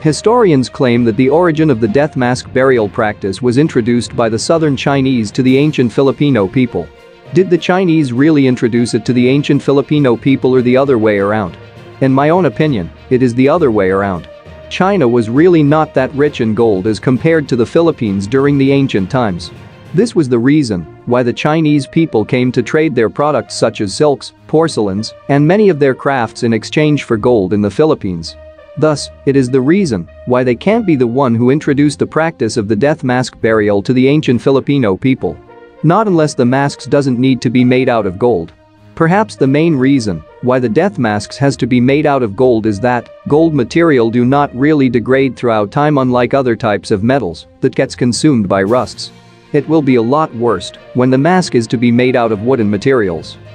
Historians claim that the origin of the death mask burial practice was introduced by the southern Chinese to the ancient Filipino people. Did the Chinese really introduce it to the ancient Filipino people or the other way around? In my own opinion, it is the other way around. China was really not that rich in gold as compared to the Philippines during the ancient times. This was the reason why the Chinese people came to trade their products such as silks, porcelains, and many of their crafts in exchange for gold in the Philippines. Thus, it is the reason why they can't be the one who introduced the practice of the death mask burial to the ancient Filipino people. Not unless the masks doesn't need to be made out of gold. Perhaps the main reason why the death masks has to be made out of gold is that gold material do not really degrade throughout time, unlike other types of metals that gets consumed by rusts. It will be a lot worse when the mask is to be made out of wooden materials.